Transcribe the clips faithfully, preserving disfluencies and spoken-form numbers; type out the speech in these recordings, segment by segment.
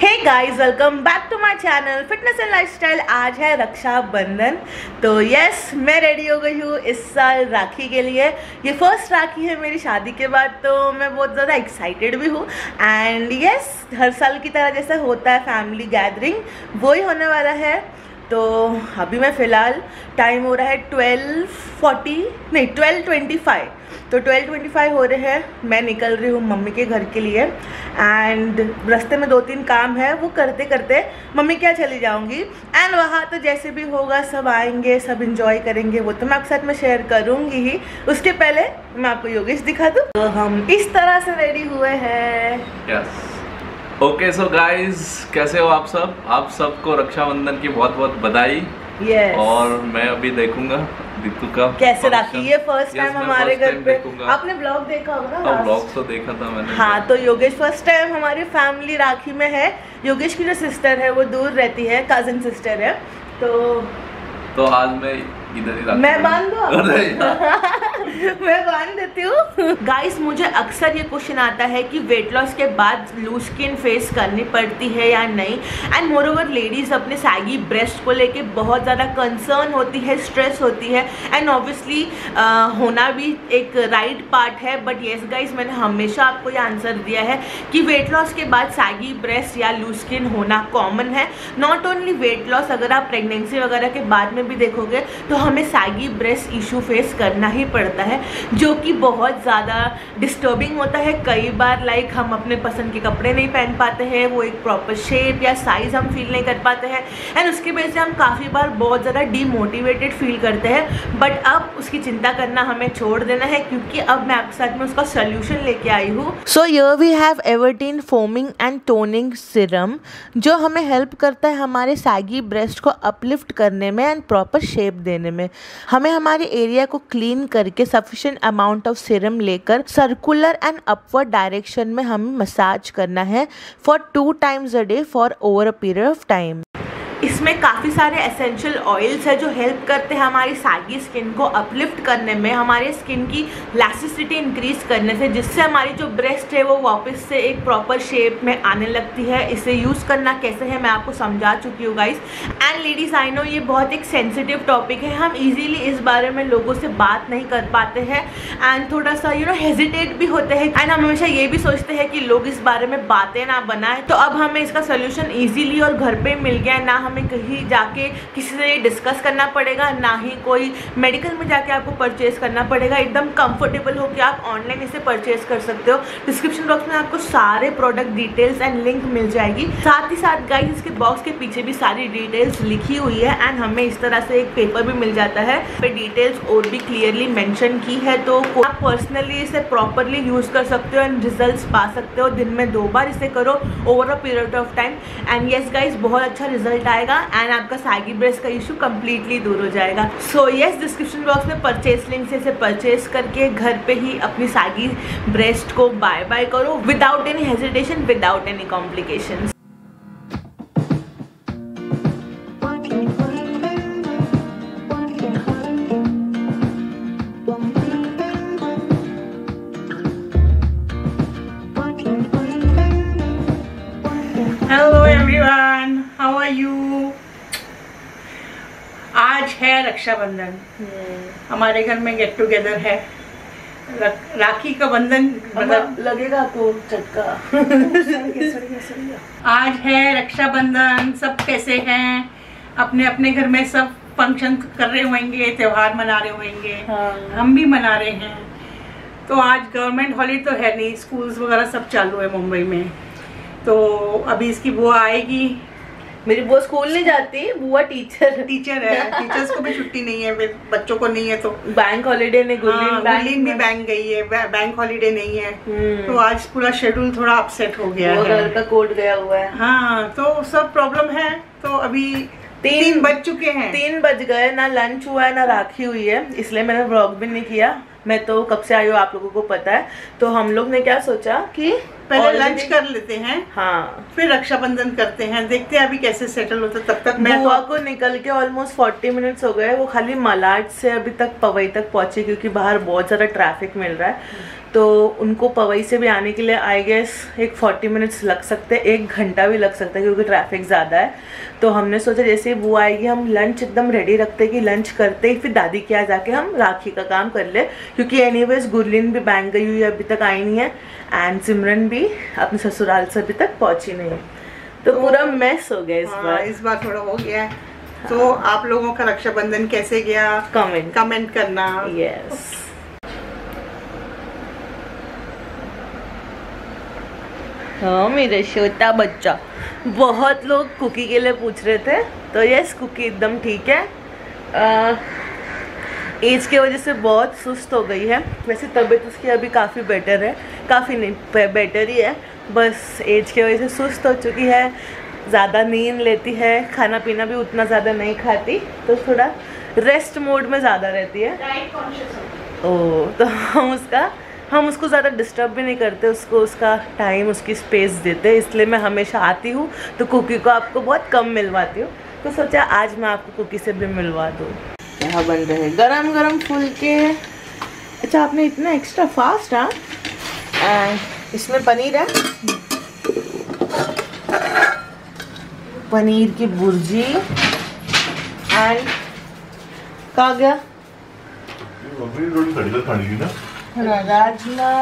Hey guys, welcome back to my channel fitness and lifestyle. आज है रक्षाबंधन, तो yes मैं रेडी हो गई हूँ इस साल राखी के लिए। ये फर्स्ट राखी है मेरी शादी के बाद, तो मैं बहुत ज़्यादा एक्साइटेड भी हूँ। एंड यस, हर साल की तरह जैसा होता है फैमिली गैदरिंग, वो ही होने वाला है। तो अभी मैं फ़िलहाल टाइम हो रहा है ट्वेल्व फोर्टी नहीं ट्वेल्व ट्वेंटी फाइव तो ट्वेल्व ट्वेंटी फाइव हो रहे हैं। मैं निकल रही हूँ मम्मी के घर के लिए एंड रास्ते में दो तीन काम है, वो करते करते मम्मी क्या चली जाऊँगी। एंड वहाँ तो जैसे भी होगा सब आएंगे, सब इंजॉय करेंगे, वो तो मैं आपके साथ में शेयर करूँगी ही। उसके पहले मैं आपको योगेश दिखा दूँ। तो हम इस तरह से रेडी हुए हैं। yes. ओके सो गाइज, कैसे हो आप सब? आप सबको रक्षाबंधन की बहुत बहुत बधाई। yes. और मैं अभी देखूंगा दीपू का कैसे राखी। ये फर्स्ट टाइम हमारे घर पे। आपने ब्लॉग देखा होगा ना? ब्लॉग तो देखा था मैंने। हाँ, तो योगेश फर्स्ट टाइम हमारी फैमिली राखी में है। योगेश की जो सिस्टर है वो दूर रहती है, कजिन सिस्टर है। तो तो आज मैं इधर ही मैं बांध दूँ मैं बांध देती हूँ। गाइस, मुझे अक्सर ये क्वेश्चन आता है कि वेट लॉस के बाद लूज स्किन फेस करनी पड़ती है या नहीं। एंड मोर ओवर लेडीज़ अपने सैगी ब्रेस्ट को लेके बहुत ज़्यादा कंसर्न होती है, स्ट्रेस होती है। एंड ऑब्वियसली होना भी एक राइट पार्ट है। बट येस गाइस, मैंने हमेशा आपको ये आंसर दिया है कि वेट लॉस के बाद सैगी ब्रेस्ट या लूज स्किन होना कॉमन है। नॉट ओनली वेट लॉस, अगर आप प्रेगनेंसी वगैरह के बाद में भी देखोगे तो हमें सैगी ब्रेस्ट इशू फेस करना ही पड़ता है, जो कि बहुत ज़्यादा डिस्टर्बिंग होता है। कई बार लाइक हम अपने पसंद के कपड़े नहीं पहन पाते हैं, वो एक प्रॉपर शेप या साइज़ हम फील नहीं कर पाते हैं। एंड उसकी वजह से हम काफ़ी बार बहुत ज़्यादा डीमोटिवेटेड फील करते हैं। बट अब उसकी चिंता करना हमें छोड़ देना है, क्योंकि अब मैं आपके साथ में उसका सोल्यूशन लेके आई हूँ। So here we have Evertine foaming and toning serum, जो हमें हेल्प करता है हमारे सैगी ब्रेस्ट को अपलिफ्ट करने में एंड प्रॉपर शेप देने में। हमें हमारे एरिया को क्लीन करके सफिशिएंट अमाउंट ऑफ सीरम लेकर सर्कुलर एंड अपवर्ड डायरेक्शन में हमें मसाज करना है for two times a day for over a period of time. इसमें काफ़ी सारे एसेंशियल ऑयल्स है जो हेल्प करते हैं हमारी सैगी स्किन को अपलिफ्ट करने में, हमारे स्किन की इलास्टिसिटी इंक्रीज करने से, जिससे हमारी जो ब्रेस्ट है वो वापस से एक प्रॉपर शेप में आने लगती है। इसे यूज़ करना कैसे है मैं आपको समझा चुकी हूँ guys. And ladies, I know ये बहुत एक सेंसिटिव टॉपिक है, हम ईजीली इस बारे में लोगों से बात नहीं कर पाते हैं एंड थोड़ा सा यू नो हेजिटेट भी होते हैं। एंड हम हमेशा ये भी सोचते हैं कि लोग इस बारे में बातें ना बनाएं। तो अब हमें इसका सोल्यूशन ईजीली और घर पर मिल गया, ना हमें कहीं जाके किसी से डिस्कस करना पड़ेगा, ना ही कोई मेडिकल में जाके आपको परचेज करना पड़ेगा। एकदम कंफर्टेबल हो कि आप ऑनलाइन इसे परचेज कर सकते हो। डिस्क्रिप्शन बॉक्स में आपको सारे प्रोडक्ट डिटेल्स एंड लिंक मिल जाएगी। साथ ही साथ गाइस, इसके बॉक्स के पीछे भी सारी डिटेल्स लिखी हुई है एंड हमें इस तरह से एक पेपर भी मिल जाता है पे डिटेल्स और भी क्लियरली मेंशन की है। तो आप पर्सनली इसे प्रॉपरली यूज कर सकते हो एंड रिजल्ट्स पा सकते हो। दिन में दो बार इसे करो over a period of time and yes guys, बहुत अच्छा रिजल्ट आएगा एंड आपका सैगी ब्रेस्ट का इशू कंप्लीटली दूर हो जाएगा। सो यस, डिस्क्रिप्शन बॉक्स में परचेज लिंक से इसे परचेज करके घर पे ही अपनी सैगी ब्रेस्ट को बाय बाय करो without any hesitation, without any complications. Hello everyone, how are you? आज है रक्षाबंधन। हमारे घर में गेट टुगेदर है। राखी का बंधन मतलब लगेगा आपको झटका। आज है रक्षाबंधन। सब कैसे हैं? अपने अपने घर में सब फंक्शन कर रहे होंगे, त्योहार मना रहे होंगे। हाँ। हम भी मना रहे हैं। तो आज गवर्नमेंट हॉलीडे तो है नहीं, स्कूल्स वगैरह सब चालू है मुंबई में। तो अभी इसकी बुआ आएगी। मेरी बुआ स्कूल नहीं जाती, बुआ टीचर टीचर है। टीचर्स को भी छुट्टी नहीं है, बच्चों को नहीं है। तो बैंक हॉलीडे नहीं, गुलिन भी बैंक गई है, बैंक हॉलीडे नहीं है। तो आज पूरा शेड्यूल थोड़ा अपसेट हो गया है। घर का कोड गया हुआ है। हाँ, तो सब प्रॉब्लम है। तो अभी तीन, तीन बज चुके हैं। तीन बज गए, ना लंच हुआ है ना राखी हुई है, इसलिए मैंने व्लॉग भी नहीं किया। मैं तो कब से आई हूँ आप लोगों को पता है। तो हम लोग ने क्या सोचा कि पहले लंच कर लेते हैं, हाँ, फिर रक्षाबंधन करते हैं। देखते हैं अभी कैसे सेटल होता है। तब तक मैं बुआ को निकल के ऑलमोस्ट फोर्टी मिनट्स हो गए। वो खाली मलाड से अभी तक पवई तक पहुंची, क्योंकि बाहर बहुत ज़्यादा ट्रैफिक मिल रहा है। तो उनको पवई से भी आने के लिए आई गेस एक फोर्टी मिनट्स लग सकते हैं, एक घंटा भी लग सकता है क्योंकि ट्रैफिक ज़्यादा है। तो हमने सोचा जैसे ही वो आएगी हम लंच एकदम रेडी रखते कि लंच करते ही फिर दादी के यहाँ जाके हम राखी का काम कर ले, क्योंकि एनीवेज गुरलीन भी बैंक गई हुई है, अभी तक आई नहीं है, एंड सिमरन भी अपने ससुराल से अभी तक पहुँची नहीं है। तो, तो पूरा मैस हो गया इस हाँ, बार इस बार थोड़ा हो गया है। तो आप लोगों का रक्षाबंधन कैसे गया कमेंट कमेंट करना। यस हाँ मेरा छोटा बच्चा। बहुत लोग कुकी के लिए पूछ रहे थे, तो यस कुकी एकदम ठीक है। एज के वजह से बहुत सुस्त हो गई है, वैसे तबीयत उसकी अभी काफ़ी बेटर है, काफ़ी नहीं बेटर ही है, बस एज की वजह से सुस्त हो चुकी है, ज़्यादा नींद लेती है, खाना पीना भी उतना ज़्यादा नहीं खाती, तो थोड़ा रेस्ट मोड में ज़्यादा रहती है। डाइट कॉन्शियस ओ तो हम उसका हम उसको ज़्यादा डिस्टर्ब भी नहीं करते, उसको उसका टाइम उसकी स्पेस देते, इसलिए मैं हमेशा आती हूँ तो कुकी को आपको बहुत कम मिलवाती हूँ, तो सोचा आज मैं आपको कुकी से भी मिलवा दूँ। यहाँ बन रहे हैं गरम गरम फुलके। अच्छा आपने इतना एक्स्ट्रा फास्ट हाँ, इसमें पनीर है, पनीर की भुर्जी एंड कहाँ गया राजमा।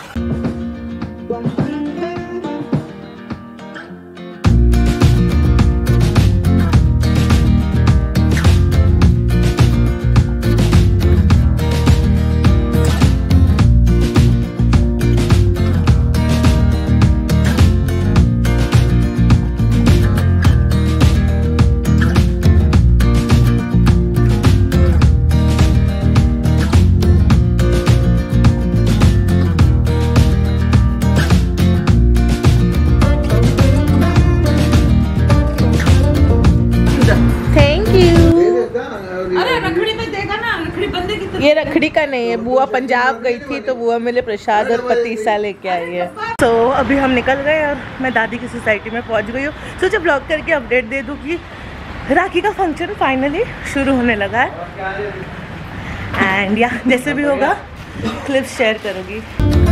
ये रखड़ी का नहीं है, बुआ पंजाब गई थी तो बुआ मेरे प्रसाद और पतीसा लेके आई है। तो so, अभी हम निकल गए और मैं दादी की सोसाइटी में पहुंच गई हूँ। सोचा ब्लॉग करके अपडेट दे दूँ कि राखी का फंक्शन फाइनली शुरू होने लगा है, एंड या जैसे भी होगा क्लिप्स शेयर करूँगी।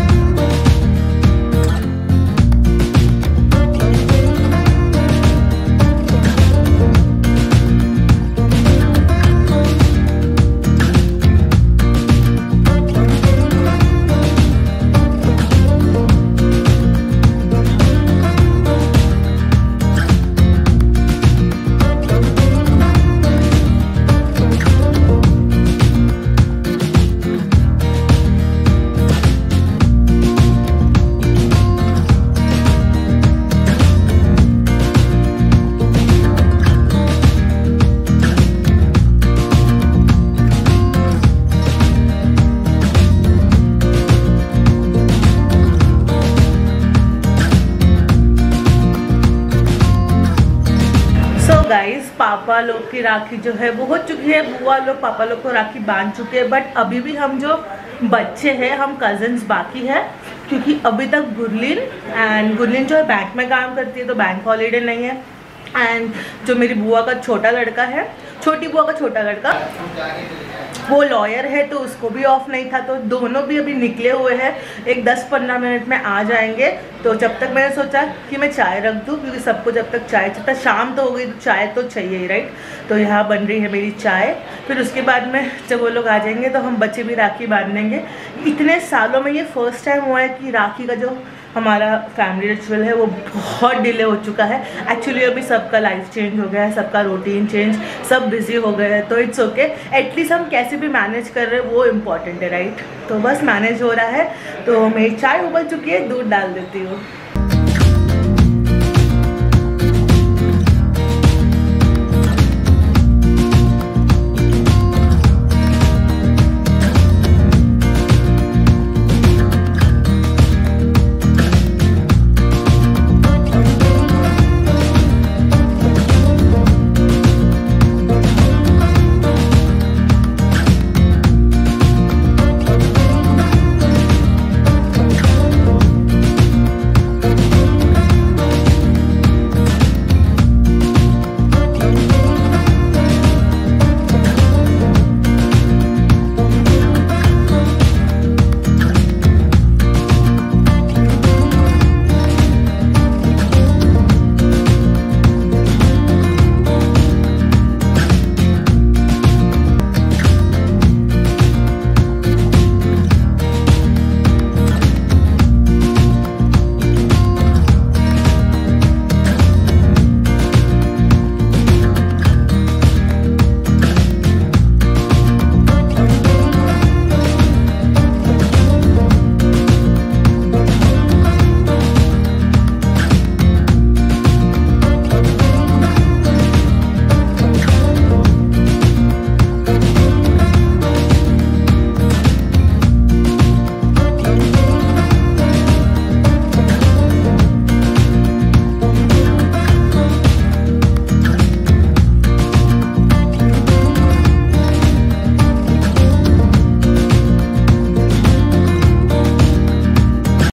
गाइस पापा लोग की राखी जो है वो हो चुकी है, बुआ लोग पापा लोग को राखी बांध चुके हैं, बट अभी भी हम जो बच्चे हैं हम कजन्स बाकी है, क्योंकि अभी तक गुरलीन एंड गुरलीन जो है बैंक में काम करती है तो बैंक हॉलीडे नहीं है, एंड जो मेरी बुआ का छोटा लड़का है, छोटी बुआ का छोटा लड़का वो लॉयर है तो उसको भी ऑफ नहीं था, तो दोनों भी अभी निकले हुए हैं, एक दस पंद्रह मिनट में आ जाएंगे। तो जब तक मैंने सोचा कि मैं चाय रख दूं, क्योंकि सबको जब तक चाय चाहता, शाम तो हो गई तो चाय तो चाहिए ही राइट। तो यहाँ बन रही है मेरी चाय, फिर उसके बाद में जब वो लोग आ जाएंगे तो हम बच्चे भी राखी बांध लेंगे। इतने सालों में ये फर्स्ट टाइम हुआ है कि राखी का जो हमारा फैमिली रिचुअल है वो बहुत डिले हो चुका है। एक्चुअली अभी सबका लाइफ चेंज हो गया है, सबका रूटीन चेंज, सब बिजी हो गए हैं, तो इट्स ओके, एटलीस्ट हम कैसे भी मैनेज कर रहे हैं वो इम्पॉर्टेंट है राइट। तो बस मैनेज हो रहा है। तो मेरी चाय उबल चुकी है, दूध डाल देती हूँ।